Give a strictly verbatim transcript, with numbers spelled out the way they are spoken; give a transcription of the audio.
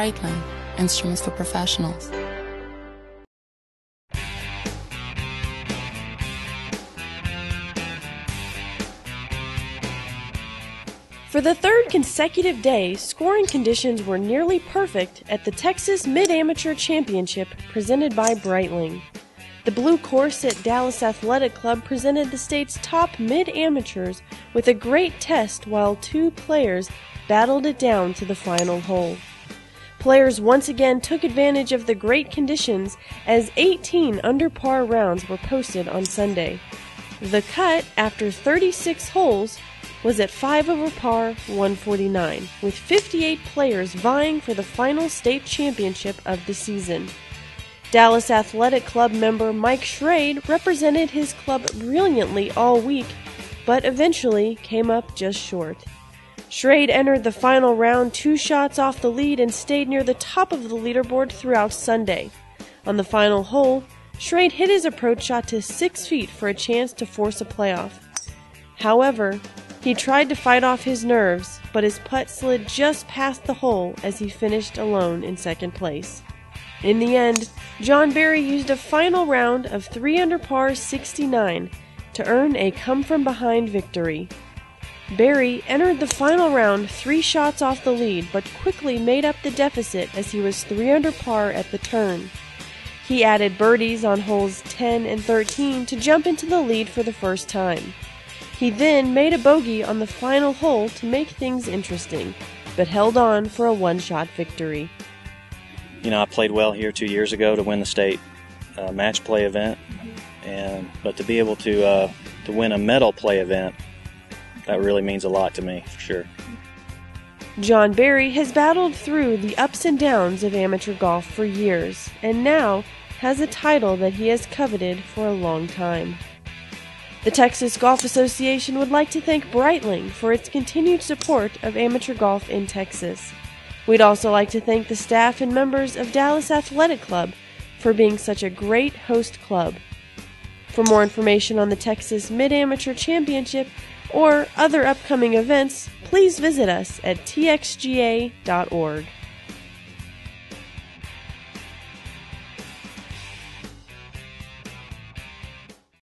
Breitling, instruments for professionals. For the third consecutive day, scoring conditions were nearly perfect at the Texas Mid-Amateur Championship presented by Breitling. The blue course at Dallas Athletic Club presented the state's top mid-amateurs with a great test while two players battled it down to the final hole. Players once again took advantage of the great conditions as eighteen under par rounds were posted on Sunday. The cut, after thirty-six holes, was at five over par, one forty-nine, with fifty-eight players vying for the final state championship of the season. Dallas Athletic Club member Mike Schrade represented his club brilliantly all week, but eventually came up just short. Schrade entered the final round two shots off the lead and stayed near the top of the leaderboard throughout Sunday. On the final hole, Schrade hit his approach shot to six feet for a chance to force a playoff. However, he tried to fight off his nerves, but his putt slid just past the hole as he finished alone in second place. In the end, John Berry used a final round of three under par sixty-nine to earn a come-from-behind victory. Berry entered the final round three shots off the lead, but quickly made up the deficit as he was three under par at the turn. He added birdies on holes ten and thirteen to jump into the lead for the first time. He then made a bogey on the final hole to make things interesting, but held on for a one-shot victory. You know, I played well here two years ago to win the state uh, match play event, and but to be able to uh, to win a medal play event, that really means a lot to me, for sure. John Berry has battled through the ups and downs of amateur golf for years, and now has a title that he has coveted for a long time. The Texas Golf Association would like to thank Breitling for its continued support of amateur golf in Texas. We'd also like to thank the staff and members of Dallas Athletic Club for being such a great host club. For more information on the Texas Mid-Amateur Championship or other upcoming events, please visit us at T X G A dot org.